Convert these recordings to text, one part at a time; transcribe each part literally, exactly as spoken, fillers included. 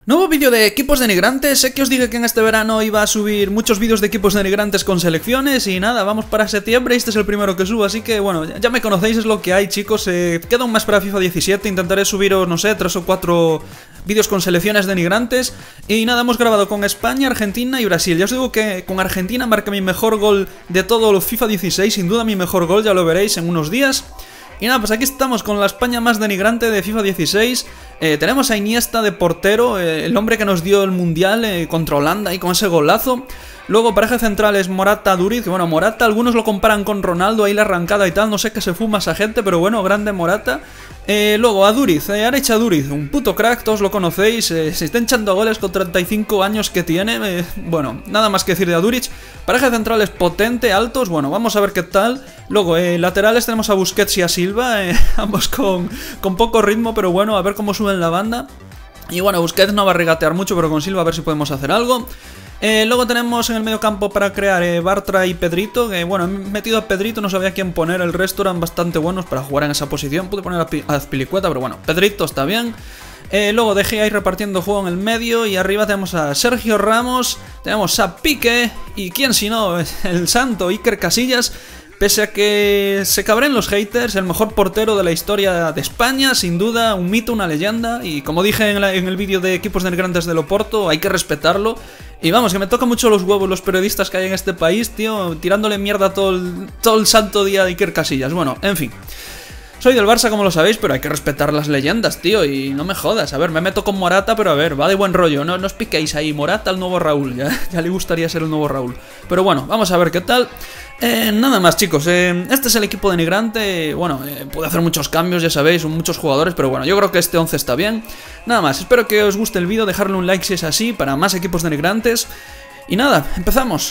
Nuevo vídeo de equipos denigrantes. Sé que os dije que en este verano iba a subir muchos vídeos de equipos denigrantes con selecciones. Y nada, vamos para septiembre y este es el primero que subo. Así que bueno, ya me conocéis, es lo que hay, chicos. eh, Queda un mes para FIFA diecisiete. Intentaré subiros, no sé, tres o cuatro vídeos con selecciones denigrantes. Y nada, hemos grabado con España, Argentina y Brasil. Ya os digo que con Argentina marca mi mejor gol de todo FIFA dieciséis. Sin duda mi mejor gol, ya lo veréis en unos días. Y nada, pues aquí estamos con la España más denigrante de FIFA dieciséis. eh, Tenemos a Iniesta de portero, eh, el hombre que nos dio el Mundial eh, contra Holanda y con ese golazo. Luego pareja central es Morata-Duriz, que bueno, Morata algunos lo comparan con Ronaldo, ahí la arrancada y tal, no sé qué se fuma esa gente, pero bueno, grande Morata. eh, Luego a Duriz, eh, Arecha Duriz, un puto crack, todos lo conocéis, eh, se está echando goles con treinta y cinco años que tiene, eh, bueno, nada más que decir de Aduriz. Pareja central es potente, altos, bueno, vamos a ver qué tal. Luego, eh, laterales tenemos a Busquets y a Silva, eh, ambos con, con poco ritmo, pero bueno, a ver cómo suben la banda. Y bueno, Busquets no va a regatear mucho, pero con Silva a ver si podemos hacer algo. Eh, luego tenemos en el medio campo para crear eh, Bartra y Pedrito, que bueno, he metido a Pedrito, no sabía quién poner, el resto eran bastante buenos para jugar en esa posición. Pude poner a Azpilicueta, pero bueno, Pedrito está bien. Eh, luego dejé ahí repartiendo juego en el medio y arriba tenemos a Sergio Ramos, tenemos a Piqué y quién si no, el santo Iker Casillas. Pese a que se cabren los haters, el mejor portero de la historia de España, sin duda, un mito, una leyenda. Y como dije en, la, en el vídeo de equipos denigrantes de Loporto, hay que respetarlo. Y vamos, que me toca mucho los huevos los periodistas que hay en este país, tío, tirándole mierda todo el, todo el santo día de Iker Casillas. Bueno, en fin. Soy del Barça, como lo sabéis, pero hay que respetar las leyendas, tío, y no me jodas. A ver, me meto con Morata, pero a ver, va de buen rollo, no, no os piquéis ahí. Morata, el nuevo Raúl, ya, ya le gustaría ser el nuevo Raúl. Pero bueno, vamos a ver qué tal. Eh, nada más, chicos, eh, este es el equipo denigrante. Bueno, eh, puede hacer muchos cambios, ya sabéis, son muchos jugadores, pero bueno, yo creo que este once está bien. Nada más, espero que os guste el vídeo, dejarle un like si es así, para más equipos denigrantes. Y nada, empezamos.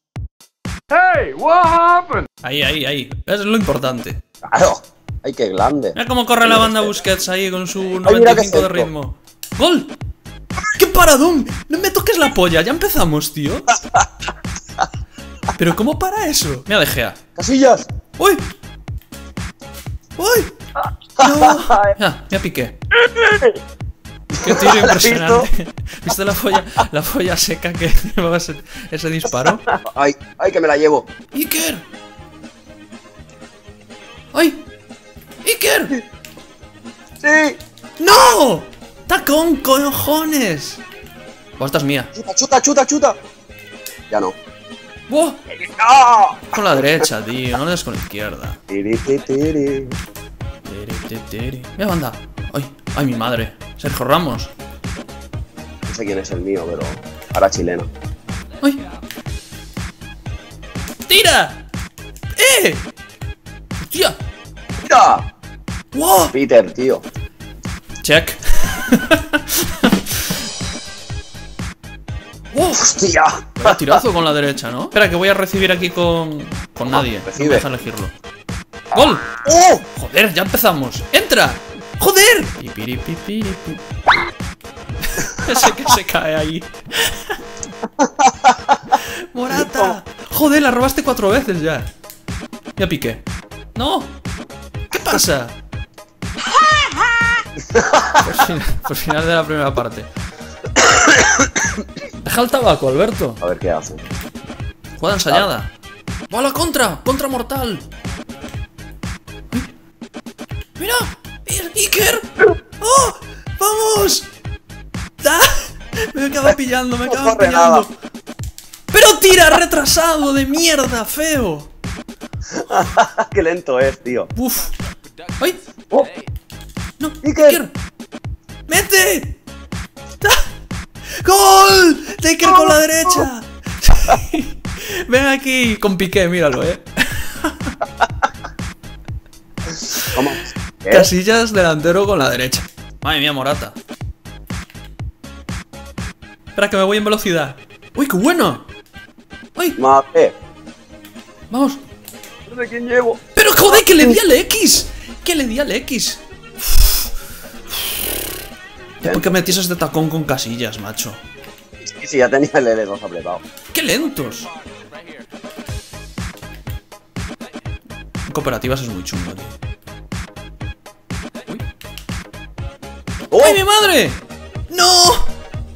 Hey, what happened? Ahí, ahí, ahí, eso es lo importante. Claro. ¡Ay, qué grande! Mira cómo corre la banda Busquets ahí con su Ay, noventa y cinco de seco. ritmo. ¡Gol! ¡Qué paradón! No me toques la polla, ya empezamos, tío. ¿Pero cómo para eso? Mira de Gea. ¡Casillas! ¡Uy! ¡Uy! ¡No! Mira, mira Piqué. ¡Qué tiro impresionante! ¿Viste la folla, la folla seca que llevaba ese, ese disparo? ¡Ay, ay, que me la llevo! ¡Iker! ¡Ay! ¡Iker! ¡Sí! ¡No! ¡Tacón, cojones! Oh, esta es mía. ¡Chuta, chuta, chuta, chuta! Ya no. ¡Wow! ¡Ah! Con la derecha, tío, no le des con la izquierda. Tiri, tiri, tiri. Tiri, tiri, tiri. Mira, banda. ¡Ay! ¡Ay, mi madre! Sergio Ramos. No sé quién es el mío, pero ahora chileno. ¡Ay! ¡Tira! ¡Eh! ¡Hostia! ¡Mira! ¡Wow! Peter, tío. Check. ¡Wow! ¡Hostia! Vaya tirazo con la derecha, ¿no? Espera, que voy a recibir aquí con... Con nadie. recibe. No me deja elegirlo. ¡Gol! ¡Oh! ¡Joder, ya empezamos! ¡Entra! ¡Joder! Pipiripipiripi. Ese que se cae ahí. ¡Morata! ¡Joder, la robaste cuatro veces ya! Ya piqué. ¡No! ¿Qué pasa? Pues final, pues final de la primera parte. Deja el tabaco, Alberto. A ver qué hace. Jugada ensayada. ¡Va a la contra! ¡Contra mortal! ¡Mira! ¡Iker! ¡Oh! ¡Vamos! ¡Ah! Me acaba pillando, me acaba No corre pillando. nada. ¡Pero tira, retrasado de mierda, feo! ¡Qué lento es, tío! ¡Uf! ¡Ay! ¡Oh! ¡No! Iker. ¡Iker! ¡Mete! ¡Ah! ¡Gol! ¡De Iker con la derecha! Ven aquí con Piqué, míralo, eh. ¿Cómo? ¿Qué? Casillas delantero con la derecha. Madre mía, Morata. Espera, que me voy en velocidad. ¡Uy, qué bueno! ¡Ay! ¡Mate! Vamos. No sé quién llevo. ¡Pero joder, que le di al X! ¡Que le di al X! ¿Por qué metías de tacón con Casillas, macho? Sí, sí, ya tenía el L dos apretado. ¡Qué lentos! En cooperativas es muy chungo, tío. ¡Oh! ¡Ay, mi madre! ¡No!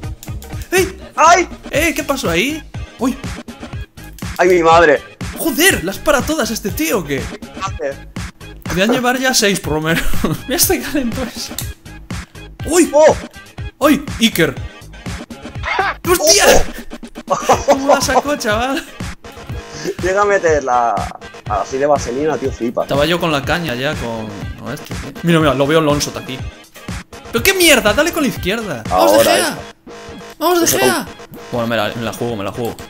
¡Ay! ¡Eh! ¿Qué pasó ahí? ¡Uy! ¡Ay, mi madre! ¡Joder! ¿Las para todas este tío o qué? Podrían llevar ya seis por lo menos. Mira este calentó ese. ¡Uy! ¡Oh! ¡Uy! ¡Iker! ¡Hostia! ¿Cómo la sacó, chaval? Llega a meter la... así de vaselina, tío, flipa. Estaba yo con la caña ya, con... con esto, tío. Mira, mira, lo veo Lonso aquí. ¿Pero qué mierda? Dale con la izquierda. ¡Vamos de Ahora Gea! esta. ¡Vamos de Eso Gea! Bueno, me la, me la juego, me la juego.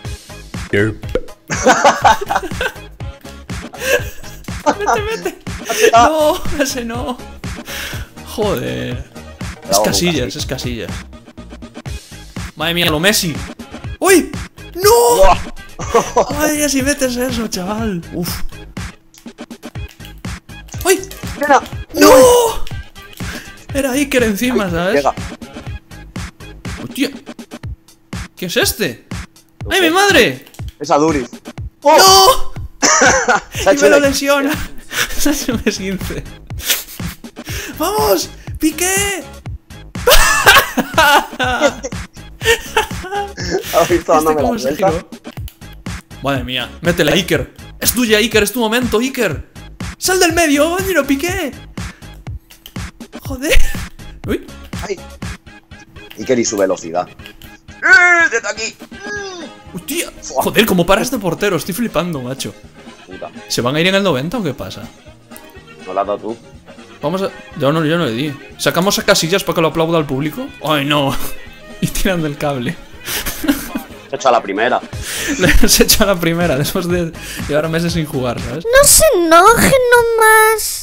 ¡Vete, vete! ¡No! Ese no. Joder. Es Casillas, es Casillas. Madre mía, lo Messi. ¡Uy! ¡No! Ay, así metes eso, chaval. Uf. ¡Uy! Mira. ¡No! Era Iker encima, ¿sabes? Llega. ¡Hostia! ¿Qué es este? No ¡Ay, sé. mi madre! Es a Duriz. ¡Oh! ¡No! Se ha Y hecho me lo el- lesiona. Se ha hecho un esguince. ¡Vamos! ¡Piqué! ¿Has visto ¿Este dándome la cómo se vuelta? giró? Madre mía, métele a Iker. Es tuya, Iker, es tu momento, Iker. ¡Sal del medio! ¡Mira, Piqué! Joder. Uy. ¡Ay! Iker y su velocidad. ¡Eh! ¡Desde aquí! Hostia. Joder, como para este portero. Estoy flipando, macho. Puta. ¿Se van a ir en el noventa o qué pasa? ¿No la has dado tú? Vamos a... Yo no, yo no le di. ¿Sacamos a Casillas para que lo aplauda al público? ¡Ay, no! Y tirando el cable. Se ha hecho a la primera. Le has hecho a la primera después de llevar meses sin jugar, ¿sabes? No se enoje nomás.